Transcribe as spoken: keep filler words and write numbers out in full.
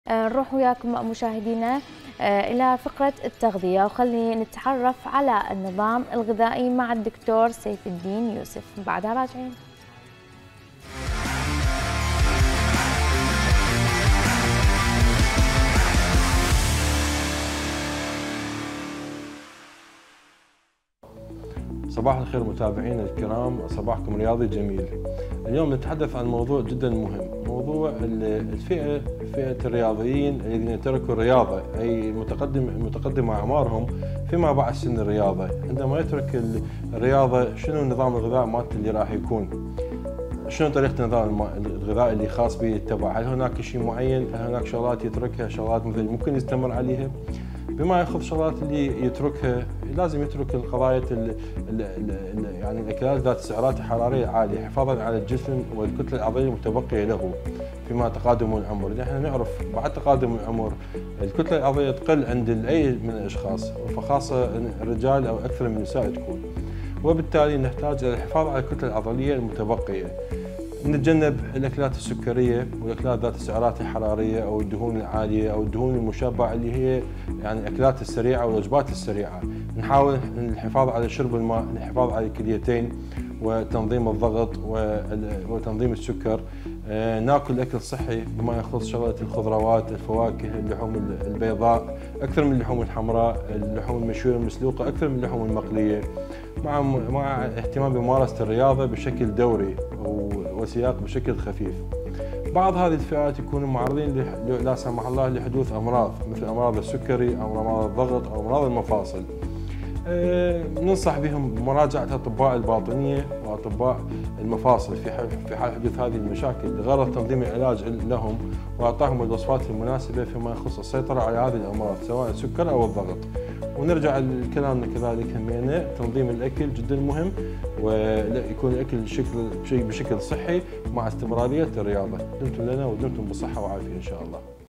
آه، نروح وياكم مشاهدينا آه، إلى فقرة التغذية، وخلي نتعرف على النظام الغذائي مع الدكتور سيف الدين يوسف. بعدها راجعين. صباح الخير متابعينا الكرام، صباحكم رياضي جميل. اليوم نتحدث عن موضوع جدا مهم، موضوع الفئة فئة الرياضيين الذين تركوا الرياضة، أي المتقدم المتقدم أعمارهم فيما بعد سن الرياضة. عندما يترك الرياضة شنو النظام الغذائي مالته اللي راح يكون؟ شنو طريقة النظام الغذائي اللي خاص به يتبع؟ هل هناك شيء معين؟ هل هناك شغلات يتركها، شغلات مثل ممكن يستمر عليها؟ بما يخص الشغلات اللي يتركها، لازم يترك القضايا ال ال ال يعني الاكلات ذات سعرات حراريه عاليه حفاظا على الجسم والكتله العضليه المتبقيه له فيما تقادم العمر. نحن نعرف بعد تقادم العمر الكتله العضليه تقل عند اي من الاشخاص، وخاصه الرجال او اكثر من النساء تكون، وبالتالي نحتاج الى الحفاظ على الكتله العضليه المتبقيه. نتجنب الاكلات السكريه والاكلات ذات السعرات الحراريه او الدهون العاليه او الدهون المشبعه اللي هي يعني الاكلات السريعه والوجبات السريعه. نحاول الحفاظ على شرب الماء، الحفاظ على الكليتين وتنظيم الضغط وتنظيم السكر. آه، ناكل اكل صحي بما يخص شغله الخضروات، الفواكه، اللحوم البيضاء اكثر من اللحوم الحمراء، اللحوم المشويه المسلوقه اكثر من اللحوم المقليه، مع مع اهتمام بممارسه الرياضه بشكل دوري وسياق بشكل خفيف. بعض هذه الفئات يكونوا معرضين لا سمح الله لحدوث امراض مثل امراض السكري او امراض الضغط او امراض المفاصل. أه ننصح بهم بمراجعه اطباء الباطنيه واطباء المفاصل في حال في حال حدوث هذه المشاكل لغرض تنظيم العلاج لهم واعطائهم الوصفات المناسبه فيما يخص السيطره على هذه الامراض سواء السكر او الضغط. ونرجع لكلامنا كذلك همينه تنظيم الاكل جدا مهم، ويكون الاكل بشكل بشكل صحي مع استمراريه الرياضه. دمتم لنا ودمتم بصحه وعافيه ان شاء الله.